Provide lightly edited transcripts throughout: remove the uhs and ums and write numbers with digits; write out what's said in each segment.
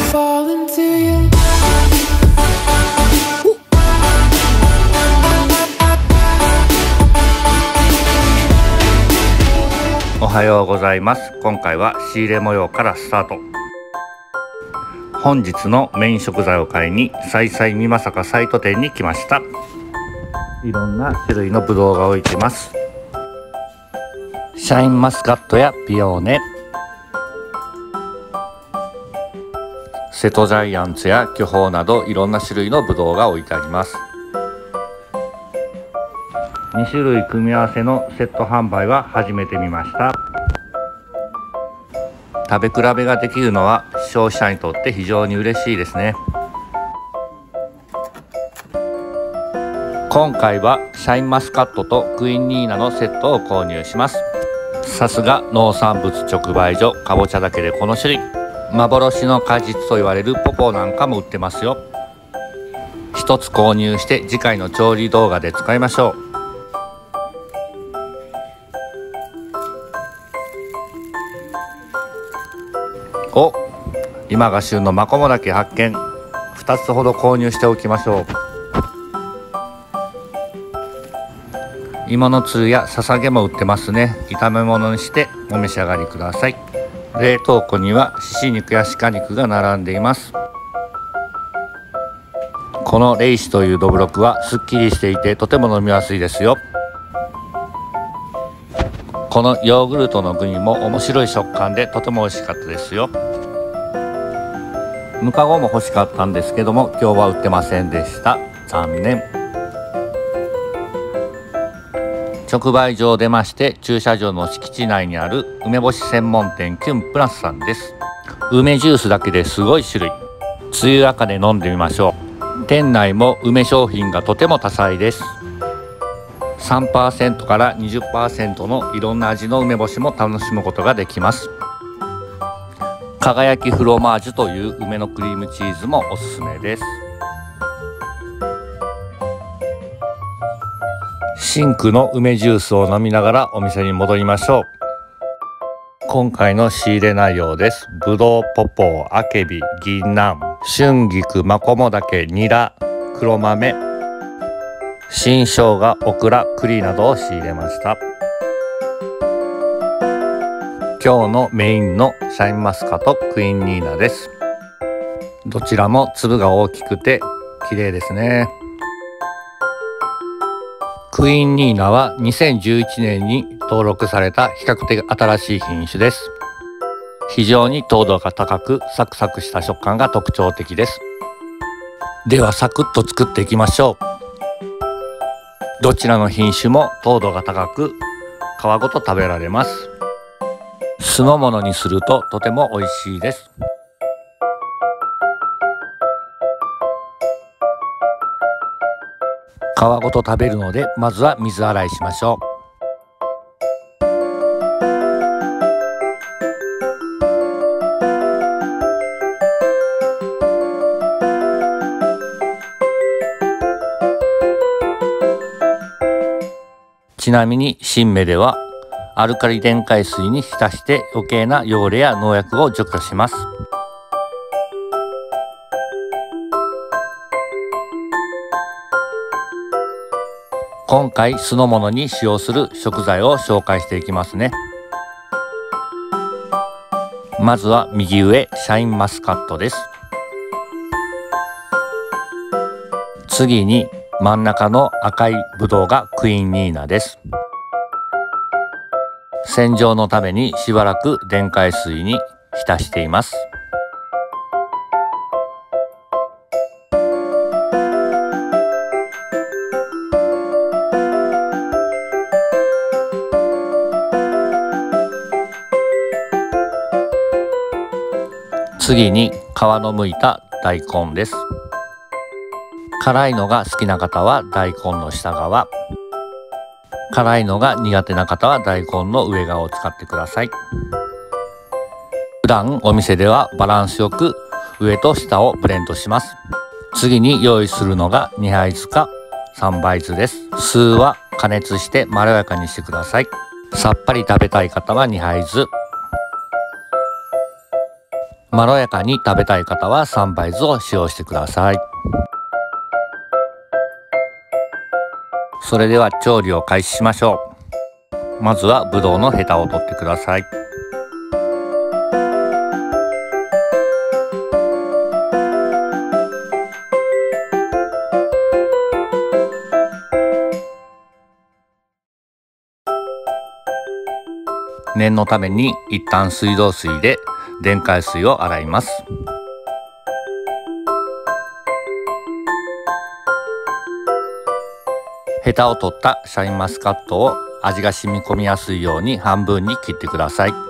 falling to you. おはようございます。今回は仕入れ模様からスタート。本日のメイン食材を買いにさいさい美作サイト店に来ました。いろんな種類のブドウが置いてます。シャインマスカットやピオーネ、瀬戸ジャイアンツや巨峰などいろんな種類のブドウが置いてあります。2種類組み合わせのセット販売は初めて見ました。食べ比べができるのは消費者にとって非常に嬉しいですね。今回はシャインマスカットとクイニーナのセットを購入します。さすが農産物直売所、かぼちゃだけでこの種類。幻の果実と言われるポポなんかも売ってますよ。一つ購入して次回の調理動画で使いましょう。お、今が旬のマコモダケ発見。2つほど購入しておきましょう。芋のつゆやささげも売ってますね。炒め物にしてお召し上がりください。冷凍庫にはしし肉や鹿肉が並んでいます。このレイシというどぶろくはすっきりしていてとても飲みやすいですよ。このヨーグルトのグミも面白い食感でとても美味しかったですよ。ムカゴも欲しかったんですけども今日は売ってませんでした。残念。直売所を出まして駐車場の敷地内にある梅干し専門店キュンプラスさんです。梅ジュースだけですごい種類。梅雨赤で飲んでみましょう。店内も梅商品がとても多彩です。3% から 20% のいろんな味の梅干しも楽しむことができます。輝きフロマージュという梅のクリームチーズもおすすめです。シンクの梅ジュースを飲みながらお店に戻りましょう。今回の仕入れ内容です。ぶどう、ポポー、あけび、銀杏、春菊、マコモダケ、ニラ、黒豆、新生姜、オクラ、栗などを仕入れました。今日のメインのシャインマスカとクイーンニーナです。どちらも粒が大きくて綺麗ですね。クイーンニーナは2011年に登録された比較的新しい品種です。非常に糖度が高くサクサクした食感が特徴的です。ではサクッと作っていきましょう。どちらの品種も糖度が高く皮ごと食べられます。酢の物にするととても美味しいです。皮ごと食べるのでまずは水洗いしましょう。ちなみに新芽ではアルカリ電解水に浸して余計な汚れや農薬を除去します。今回酢の物に使用する食材を紹介していきますね。まずは右上、シャインマスカットです。次に真ん中の赤いブドウがクイーンニーナです。洗浄のためにしばらく電解水に浸しています。次に皮のむいた大根です。辛いのが好きな方は大根の下側、辛いのが苦手な方は大根の上側を使ってください。普段お店ではバランスよく上と下をブレンドします。次に用意するのが2杯酢か3杯酢です。酢は加熱してまろやかにしてください。さっぱり食べたい方は2杯酢。 まろやかに食べたい方は3杯酢を使用してください。それでは調理を開始しましょう。まずはぶどうのヘタを取ってください。念のために一旦水道水で電解水を洗います。ヘタを取ったシャインマスカットを味が染み込みやすいように半分に切ってください。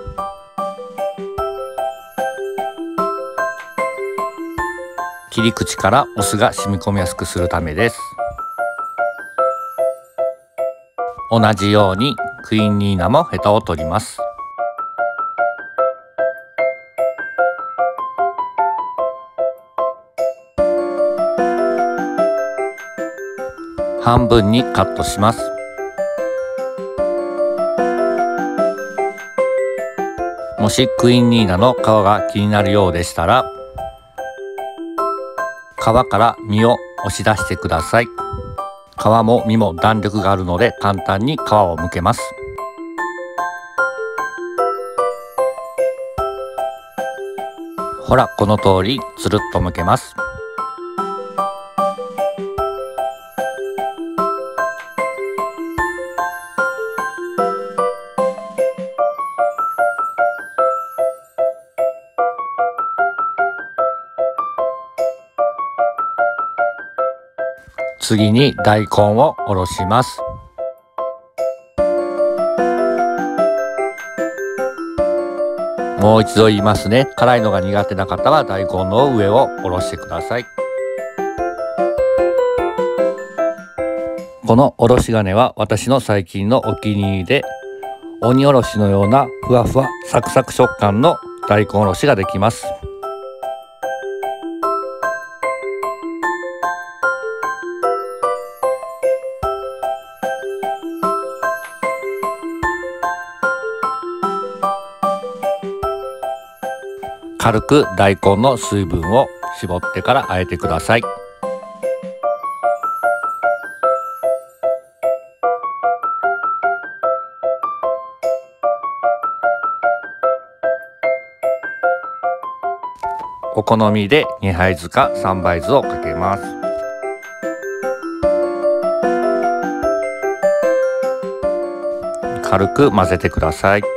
切り口からお酢が染み込みやすくするためです。同じようにクイーンニーナもヘタを取ります。半分にカットします。もしクイーンニーナの皮が気になるようでしたら、皮から実を押し出してください。皮も実も弾力があるので簡単に皮を剥けます。ほら、この通りつるっと剥けます。次に大根をおろします。もう一度言いますね。辛いのが苦手な方は大根の上をおろしてください。このおろし金は私の最近のお気に入りで、鬼おろしのようなふわふわサクサク食感の大根おろしができます。軽く大根の水分を絞ってから和えてください。お好みで2杯酢か3杯酢をかけます。軽く混ぜてください。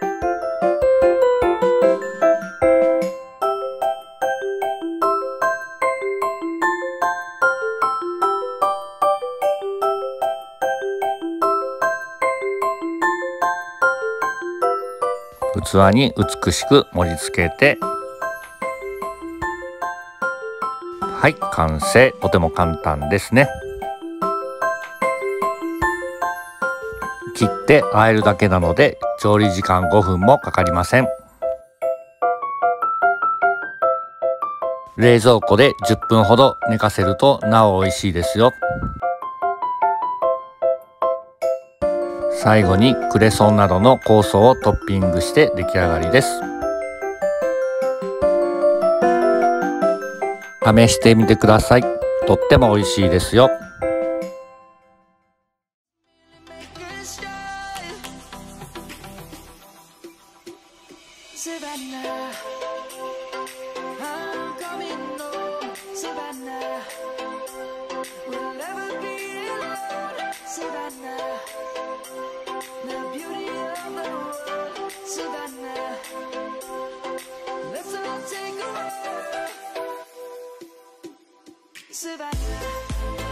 器に美しく盛り付けて、はい、完成。とても簡単ですね。切って和えるだけなので調理時間5分もかかりません。冷蔵庫で10分ほど寝かせるとなお美味しいですよ。最後にクレソンなどの香草をトッピングして出来上がりです。試してみてください。とっても美味しいですよ。 Savannah